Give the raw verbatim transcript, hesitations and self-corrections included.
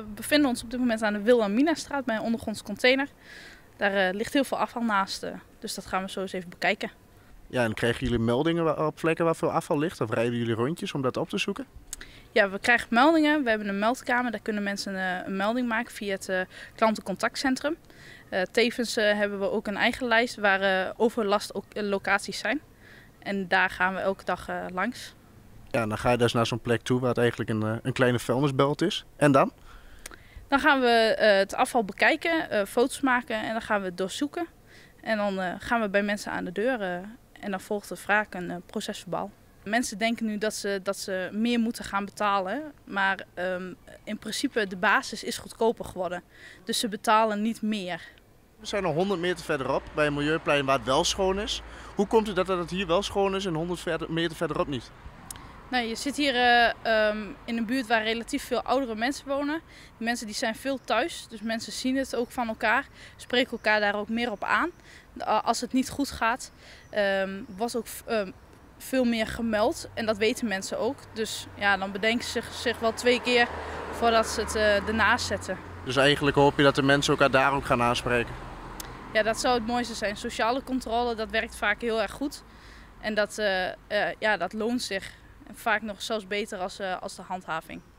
We bevinden ons op dit moment aan de Wilhelminastraat bij een ondergronds container. Daar uh, ligt heel veel afval naast, uh, dus dat gaan we zo eens even bekijken. Ja, en krijgen jullie meldingen op plekken waar veel afval ligt? Of rijden jullie rondjes om dat op te zoeken? Ja, we krijgen meldingen. We hebben een meldkamer. Daar kunnen mensen uh, een melding maken via het uh, klantencontactcentrum. Uh, tevens uh, hebben we ook een eigen lijst waar uh, overlast ook uh, locaties zijn. En daar gaan we elke dag uh, langs. Ja, en dan ga je dus naar zo'n plek toe waar het eigenlijk een, uh, een kleine vuilnisbelt is. En dan? Dan gaan we uh, het afval bekijken, uh, foto's maken en dan gaan we het doorzoeken. En dan uh, gaan we bij mensen aan de deur uh, en dan volgt er vaak een uh, procesverbaal. Mensen denken nu dat ze, dat ze meer moeten gaan betalen, maar um, in principe de basis is goedkoper geworden. Dus ze betalen niet meer. We zijn al honderd meter verderop bij een milieuplein waar het wel schoon is. Hoe komt het dat het hier wel schoon is en honderd meter verderop niet? Nou, je zit hier uh, um, in een buurt waar relatief veel oudere mensen wonen. Die mensen die zijn veel thuis, dus mensen zien het ook van elkaar. Spreken elkaar daar ook meer op aan. Als het niet goed gaat, um, was ook um, veel meer gemeld en dat weten mensen ook. Dus ja, dan bedenken ze zich, zich wel twee keer voordat ze het uh, ernaast zetten. Dus eigenlijk hoop je dat de mensen elkaar daar ook gaan aanspreken? Ja, dat zou het mooiste zijn. Sociale controle, dat werkt vaak heel erg goed. En dat, uh, uh, ja, dat loont zich. En vaak nog zelfs beter als, uh, als de handhaving.